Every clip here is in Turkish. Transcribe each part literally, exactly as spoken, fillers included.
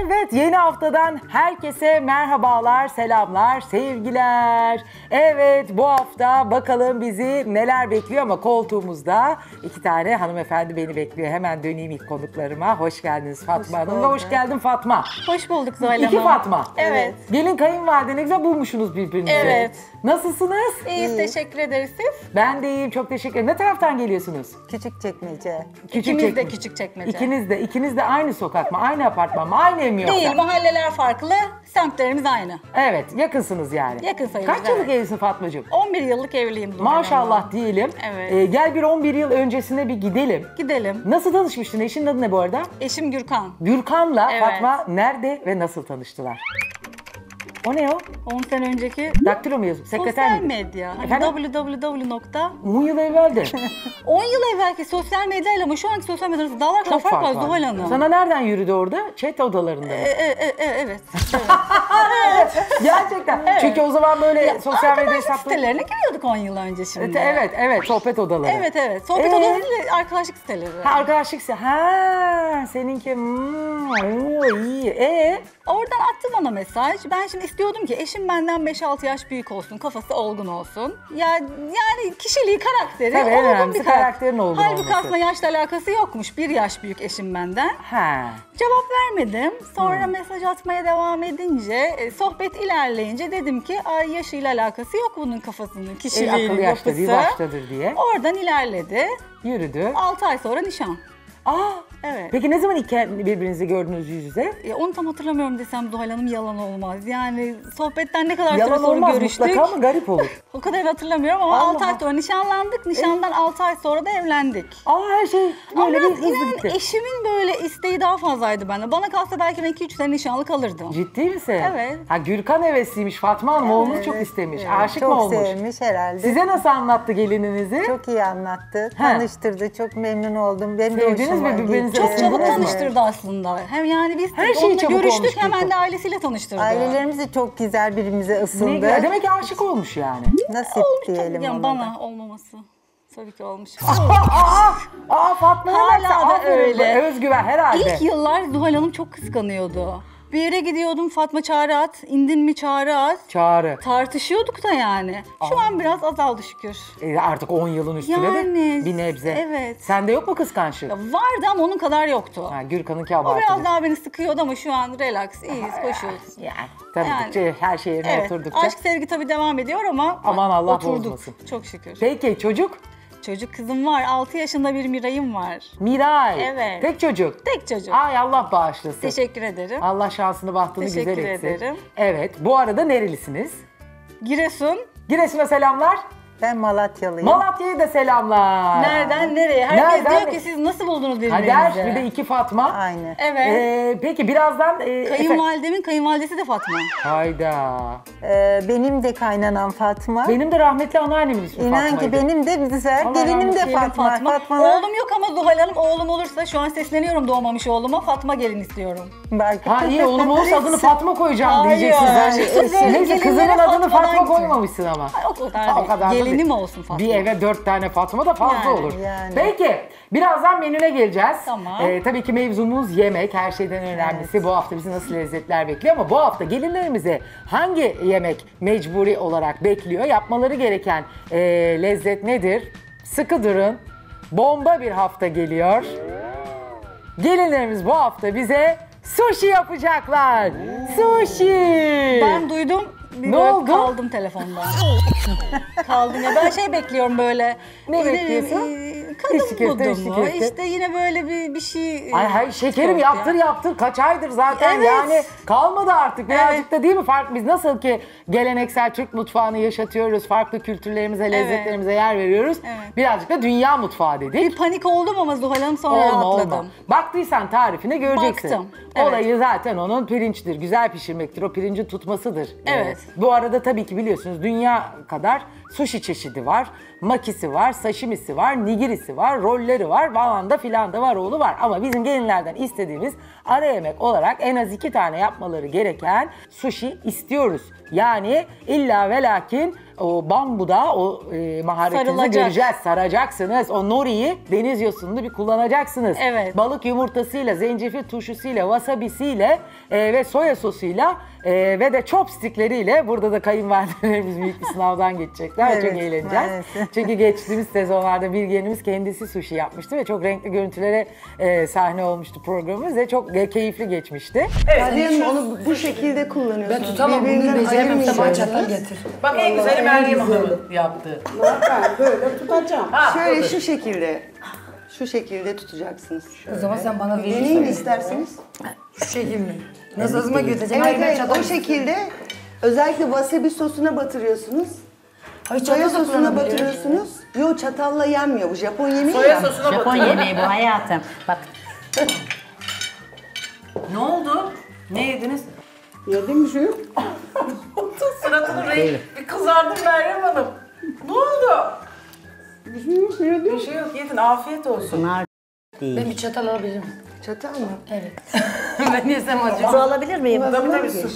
Evet, yeni haftadan herkese merhabalar, selamlar, sevgiler. Evet, bu hafta bakalım bizi neler bekliyor ama koltuğumuzda iki tane hanımefendi beni bekliyor. Hemen döneyim ilk konuklarıma. Hoş geldiniz Fatma Hoş Hanım ve hoş bulduk. geldin Fatma. Hoş bulduk Zuhal Hanım. İki Fatma. Evet. Gelin kayınvalide ne güzel bulmuşsunuz birbirinizi. Evet. Nasılsınız? İyiyiz, teşekkür ederiz siz. Ben de iyiyim, çok teşekkür ederim. Ne taraftan geliyorsunuz? Küçükçekmece. İkimiz de çekme- küçük çekmece. İkiniz de, ikiniz de aynı sokak mı, aynı apartman mı, aynı ev mi yoksa? Değil, mahalleler farklı, semtlerimiz aynı. Evet, yakınsınız yani. Yakın sayılır, Kaç yıllık evet. evlisin Fatmacığım? on bir yıllık evliyim Zuhal Hanım. Maşallah diyelim. Evet. Ee, gel bir on bir yıl öncesine bir gidelim. Gidelim. Nasıl tanışmıştın? Eşinin adı ne bu arada? Eşim Gürkan. Gürkan'la Evet. Fatma nerede ve nasıl tanıştılar? O ne o? on sene önceki Daktilo mu yazıp? Sekreter sosyal miydi? medya. Hani Efendim? www nokta on yıl evveldi. on yıl evvelki sosyal medyayla ama şu anki sosyal medya arasında dağlar kadar fark var Zuhal Hanım. Sana nereden yürüdü orada? Chat odalarında mı? E, e, e, e, evet. Gerçekten. Çünkü o zaman böyle sosyal medya Arkadaşlık hesapları... sitelerine giriyorduk on yıl önce şimdi. Evet, evet, evet. Sohbet odaları. Evet evet. Sohbet Ee? odası ile arkadaşlık siteleri. Ha, arkadaşlık. Ha, seninki hmm, oo, iyi. E Oradan attı bana mesaj. Ben şimdi istiyordum ki eşim benden beş altı yaş büyük olsun, kafası olgun olsun. Ya yani kişiliği, karakteri Tabii, en olgun önemlisi bir karakter. karakterin olgun Halbuki olması. aslında yaşla alakası yokmuş. Bir yaş büyük eşim benden. ha. Cevap vermedim. Sonra mesaj atmaya devam edince, e, sohbet ilerleyince dedim ki ay yaşıyla alakası yok bunun kafasının, E, kişiliği, akıllı yaşta değil, yapısı. baştadır diye. Oradan ilerledi. Yürüdü. altı ay sonra nişan. Aa. Evet. Peki ne zaman ilk birbirinizi gördünüz yüz yüze? E, onu tam hatırlamıyorum desem Zuhal Hanım yalan olmaz. Yani sohbetten ne kadar süre Yalan sonra olmaz görüştük. mutlaka ama garip olur. O kadar hatırlamıyorum ama Allah altı ay Allah. sonra nişanlandık. Nişandan altı ay sonra da evlendik. Aa, her şey Ama böyle bir hızlı inan gitti. eşimin böyle isteği daha fazlaydı bende. Bana kalsa belki ben iki üç sene nişanlı kalırdım. Ciddi misin? Evet. Ha, Gürkan hevesliymiş. Fatma Hanım oğlunu çok istemiş. Aşık Çok mı olmuş? sevmiş herhalde. Size nasıl anlattı gelininizi? Çok iyi anlattı. Ha. Tanıştırdı. Çok memnun oldum. Benim de Sevdiniz hoşuma mi birbirinizi? gitti. Çok çabuk Evet. tanıştırdı aslında. Hem yani biz Her şeyi onunla çabuk olmuş görüştük hemen Gülkan. de ailesiyle tanıştırdı. Ailelerimiz de çok güzel birbirimize ısındı. Ne güzel. Demek ki aşık olmuş yani. Nasip diyelim Yani ona bana da. olmaması tabii ki olmuş. Aa, aa Fatma Hala hemen sen- da aferin, öyle. Özgüven herhalde. İlk yıllar Zuhal Hanım çok kıskanıyordu. Bir yere gidiyordum, Fatma çağrı at, indin mi çağrı at. Çağrı. Tartışıyorduk da yani. Şu an biraz azaldı şükür. E, artık on yılın üstüne Yani, de bir nebze. evet. Sende yok mu kıskançlık? Ya vardı ama onun kadar yoktu. Ha, Gürkan'ınki O abartılı. biraz daha beni sıkıyordu ama şu an relax, iyiyiz, koşuyoruz. Yani tanıdıkça Yani. her şey yerine Evet, oturdukça. aşk sevgi tabii devam ediyor ama Aman Allah oturduk. bozmasın. Çok şükür. Peki çocuk? Çocuk kızım var, altı yaşında bir Miray'ım var. Miray. Evet. Tek çocuk. Tek çocuk. Ay Allah bağışlasın. Teşekkür ederim. Allah şansını bahtını Teşekkür güzel etsin. ederim. Evet. Bu arada nerelisiniz? Giresun. Giresun'a selamlar. Ben Malatyalıyım. Malatya'ya da selamlar. Nereden nereye? Herkes Nereden? diyor ki siz nasıl buldunuz birbirinizi? Kader bir de iki Fatma. Aynı. Evet. Ee, peki birazdan... E, Efe- Kayınvalidemin kayınvalidesi de Fatma. Hayda. Ee, benim de kaynanan Fatma. Benim de rahmetli anneannemin ismi İnan Fatma'ydı. ki benim de güzel. Allah Gelinim rahmet de Gelin Fatma. Fatma. Fatma. Oğlum yok ama Zuhal Hanım oğlum olursa şu an sesleniyorum doğmamış oğluma Fatma gelin istiyorum. Belki. Ha iyi oğlum olursa adını Fatma koyacağım Hayır. diyeceksiniz. Kız böyle Neyse gelinlere kızının adını Fatma'dan Fatma gidiyor. koymamışsın ama. Ay, o kadar Ha, o değil. kadar da Gelinim değil. olsun Fatma. Bir eve dört tane Fatma da fazla Yani, olur. yani. Peki birazdan menüne geleceğiz. Tamam. Ee, tabii ki mevzumuz yemek. Her şeyden önemlisi bu hafta bizi nasıl lezzetler bekliyor ama bu hafta gelinlerimize hangi yemek mecburi olarak bekliyor? Yapmaları gereken e, lezzet nedir? Sıkı durun. Bomba bir hafta geliyor. Gelinlerimiz bu hafta bize sushi yapacaklar. Sushi. Ben duydum. Bir Ne böyle oldu? Kaldım telefonda. kaldım ya. Ben şey bekliyorum böyle. Ne yine, bekliyorsun? e, Kadın İçli köfte, budu içli mu? köfte. İşte yine böyle bir, bir şey. e, Ay hay şekerim köfte. yaptır yaptır kaç aydır zaten Evet. yani kalmadı artık birazcık Evet. da değil mi fark biz nasıl ki geleneksel Türk mutfağını yaşatıyoruz farklı kültürlerimize lezzetlerimize yer veriyoruz Evet. birazcık da dünya mutfağı dedik. Bir panik oldum ama Zuhal Hanım sonra Olma rahatladım. olma. Baktıysan tarifine göreceksin. Baktım, evet. Olayı zaten onun pirinçtir. Güzel pişirmektir. O pirincin tutmasıdır. Evet. Ee, bu arada tabii ki biliyorsunuz dünya kadar sushi çeşidi var. Makisi var, sashimisi var, nigirisi var, rolleri var, falan da filan da var, oğlu var. Ama bizim gelinlerden istediğimiz ara yemek olarak en az iki tane yapmaları gereken sushi istiyoruz. Yani illa ve lakin o bambuda o e, maharetinizi Sarılacak. göreceğiz. Saracaksınız. O noriyi deniz yosununu bir kullanacaksınız. Evet. Balık yumurtasıyla, zencefil turşusuyla, wasabisiyle e, ve soya sosuyla e, ve de chopstickleriyle burada da kayınvalidelerimiz büyük bir sınavdan geçecekler. Evet, Çok eğleneceğiz. maalesef. Çünkü geçtiğimiz sezonlarda bir yeğenimiz kendisi sushi yapmıştı ve çok renkli görüntülere e, sahne olmuştu programımız ve çok e, keyifli geçmişti. Hadi Hanım onu bu şekilde kullanıyorsunuz. Ben tutamam, bunu Birbirinden beceremem. Sabah ayırmıyorsunuz. çatal getir. Bak en güzeli Meryem Hanım'ın yaptığı. Ben böyle tutacağım. Şöyle şu şekilde. Şu şekilde tutacaksınız. O zaman sen bana Deneyin verirsin. isterseniz. Şu şekil mi? Nasıl hızıma götüreceğim? Evet Hayır ben evet çatal o şekilde özellikle wasabi sosuna batırıyorsunuz. Hayır Soya çatal da sosuna kullanabiliyor. batırıyorsunuz. Yo çatalla yenmiyor bu Japon yemeği Soya ya. sosuna Japon batırın. yemeği bu hayatım. Bak Ne oldu? Ne yediniz? Yedim mi şu? Suratını renk bir kızardı Meryem Hanım. Ne oldu? Bir şey yok yedim. Bir şey yok yedin afiyet olsun. bunlar değil. Ben bir çatal alabilirim. Çatal mı? Evet. Ben yesem acaba. Su alabilir miyim? Tabii tabii sus.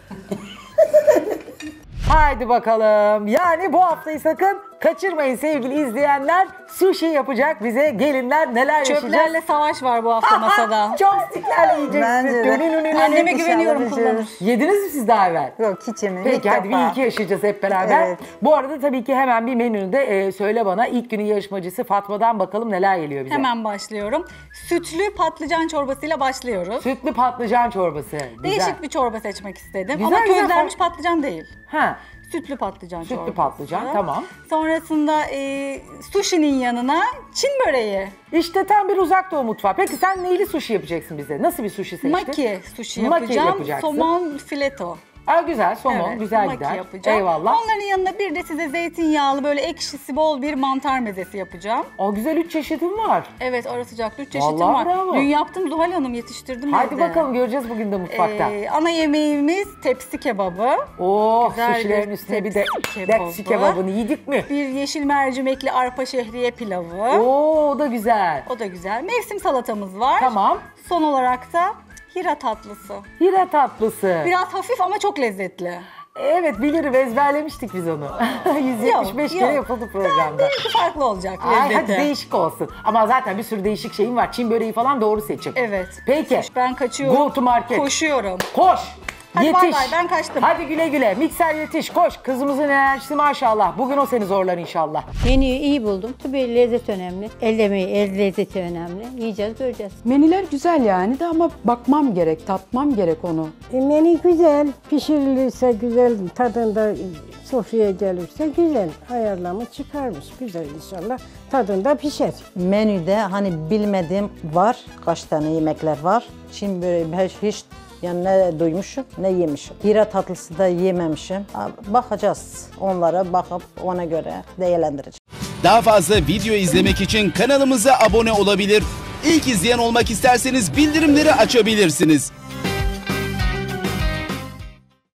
Haydi bakalım. Yani bu haftayı sakın kaçırmayın sevgili izleyenler. Sushi yapacak bize gelinler neler yaşayacak. Çöplerle savaş var bu hafta masada. Chopsticklerle yiyeceksiniz. Bence de. Dönününününü. Anneme İnşallah güveniyorum, başarırız. kullanır. Yediniz mi siz daha evvel? Yok hiç yemedim. Peki İlk hadi bir defa. iki yaşayacağız hep beraber. Evet. Bu arada tabii ki hemen bir menüde e, söyle bana ilk günün yarışmacısı Fatma'dan bakalım neler geliyor bize. Hemen başlıyorum. Sütlü patlıcan çorbasıyla başlıyoruz. Sütlü patlıcan çorbası. Güzel. Değişik bir çorba seçmek istedim. Güzel, Ama güzel. közlenmiş patlıcan değil. Ha, Sütlü patlıcan sütlü çorbası. patlıcan tamam. Sonrasında e, sushi'nin yanına Çin böreği. İşte tam bir uzak doğu mutfağı. Peki sen neyli sushi yapacaksın bize? Nasıl bir sushi seçtin? Maki sushi Maki yapacağım. yapacaksın. Somon fileto. Aa, güzel somon Evet, güzel maki gider. yapacağım. Eyvallah. Onların yanına bir de size zeytinyağlı böyle ekşisi bol bir mantar mezesi yapacağım. O güzel üç çeşidim var. Evet ara sıcaklı üç çeşitim Vallahi var. bravo. Dün yaptım Zuhal Hanım yetiştirdim Hadi evde. bakalım göreceğiz bugün de mutfakta. Ee, ana yemeğimiz tepsi kebabı. oh güzel sushilerin bir üstüne bir de tepsi kebabı. tepsi kebabını yedik mi? Bir yeşil mercimekli arpa şehriye pilavı. Oo o da güzel. O da güzel. Mevsim salatamız var. Tamam. Son olarak da hira tatlısı. Hira tatlısı. Biraz hafif ama çok lezzetli. Evet bilirim ezberlemiştik biz onu. yüz yetmiş beş Yok, kere yok. yapıldı programda. Benimki farklı olacak Ay lezzeti. hadi değişik olsun. Ama zaten bir sürü değişik şeyim var. Çin böreği falan doğru seçim. Evet. Peki. Ben kaçıyorum. Go to market. Koşuyorum. Koş. Hadi yetiş. bay bay, ben kaçtım. Hadi güle güle. Mikser yetiş. Koş. Kızımızın enerjisi maşallah. Bugün o seni zorlar inşallah. Menüyü iyi buldum. Tabii lezzet önemli. El emeği, el lezzeti önemli. Yiyeceğiz, göreceğiz. Menüler güzel yani de ama bakmam gerek, tatmam gerek onu. E, menü güzel, pişirilirse güzel, tadında sofraya gelirse güzel. Ayarlama çıkarmış, güzel inşallah. Tadında pişer. Menüde hani bilmediğim var, kaç tane yemekler var. Şimdi böyle hiç yani ne duymuşum ne yemişim. Hira tatlısı da yememişim. Bakacağız onlara bakıp ona göre değerlendireceğim. Daha fazla video izlemek için kanalımıza abone olabilir. İlk izleyen olmak isterseniz bildirimleri açabilirsiniz.